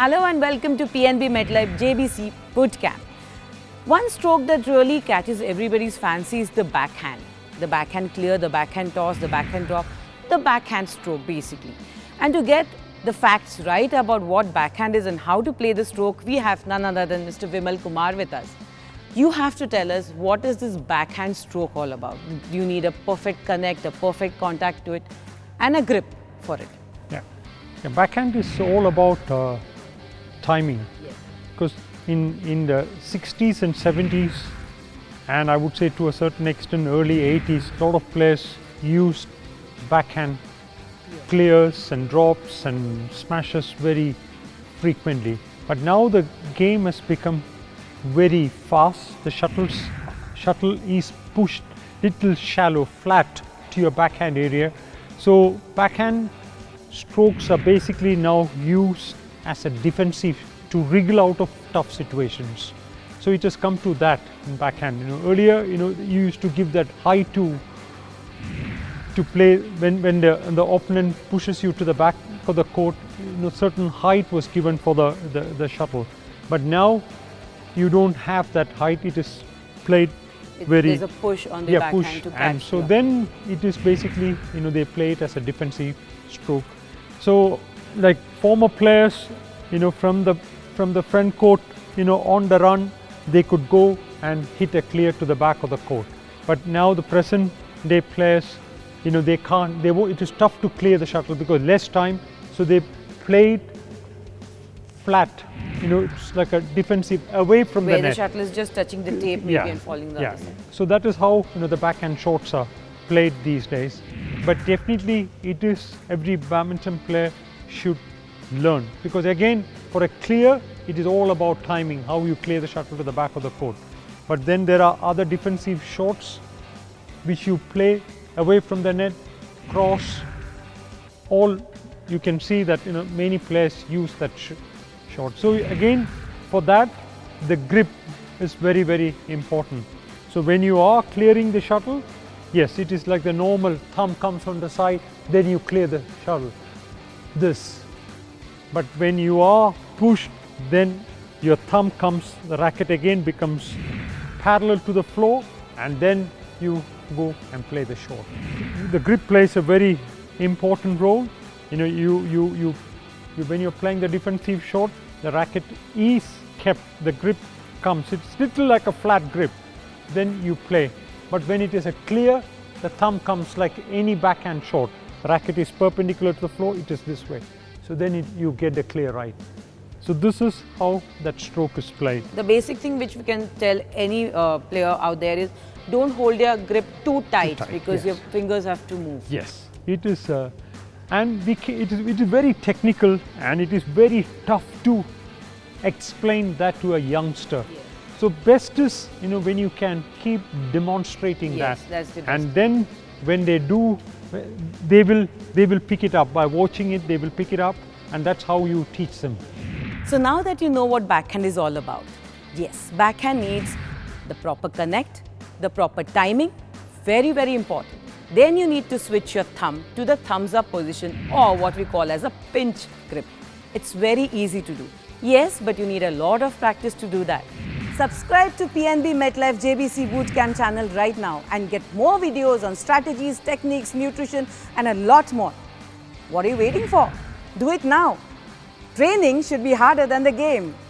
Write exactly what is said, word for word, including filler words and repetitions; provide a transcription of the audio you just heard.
Hello and welcome to P N B MetLife J B C Bootcamp. One stroke that really catches everybody's fancy is the backhand. The backhand clear, the backhand toss, the backhand drop, the backhand stroke basically. And to get the facts right about what backhand is and how to play the stroke, we have none other than Mister U.Vimal Kumar with us. You have to tell us, what is this backhand stroke all about? Do you need a perfect connect, a perfect contact to it, and a grip for it? Yeah, yeah backhand is all about uh, timing. Yes. Because in, in the sixties and seventies, and I would say to a certain extent early eighties, a lot of players used backhand yeah. clears and drops and smashes very frequently. But now the game has become very fast. The shuttles, shuttle is pushed little shallow, flat to your backhand area. So backhand strokes are basically now used as a defensive to wriggle out of tough situations. So it has come to that in backhand. You know, earlier, you know, you used to give that high to to play when when the the opponent pushes you to the back of the court. You know, certain height was given for the the, the shuttle, but now you don't have that height. It is played it, very. There's a push on the yeah, backhand push, to catch. and so yeah. then it is basically, you know, they play it as a defensive stroke. So like former players, you know, from the from the front court, you know, on the run, they could go and hit a clear to the back of the court. But now the present day players, you know, they can't. They won't, it is tough to clear the shuttle because less time. So they played flat. You know, it's like a defensive away from Where the net. the shuttle is just touching the tape maybe yeah. and falling the yeah. other side. So that is how, you know, the backhand shots are played these days. But definitely it is every badminton player should learn, because again, for a clear, it is all about timing, how you clear the shuttle to the back of the court. But then there are other defensive shots which you play away from the net, cross. All you can see that, you know, many players use that sh shot. So again, for that, the grip is very, very important. So when you are clearing the shuttle, yes, it is like the normal thumb comes on the side, then you clear the shuttle. This. But when you are pushed, then your thumb comes, the racket again becomes parallel to the floor, and then you go and play the shot. The grip plays a very important role. You know, you, you, you, you when you're playing the defensive shot, the racket is kept, the grip comes. It's little like a flat grip, then you play. But when it is a clear, the thumb comes like any backhand shot. The racket is perpendicular to the floor, it is this way. So then it, you get the clear right. So this is how that stroke is played. The basic thing which we can tell any uh, player out there is, don't hold your grip too tight, too tight because yes. your fingers have to move. Yes, it is, uh, and we ca it, is, it is very technical, and it is very tough to explain that to a youngster. Yes. So best is, you know, when you can keep demonstrating yes, that, that's the best. And then when they do, they will they will pick it up by watching it. They will pick it up, and that's how you teach them. So now that you know what backhand is all about, yes, backhand needs the proper connect, the proper timing, very very important. Then you need to switch your thumb to the thumbs up position, or what we call as a pinch grip. It's very easy to do. Yes, but you need a lot of practice to do that. Subscribe to P N B MetLife J B C Bootcamp channel right now and get more videos on strategies, techniques, nutrition and a lot more. What are you waiting for? Do it now. Training should be harder than the game.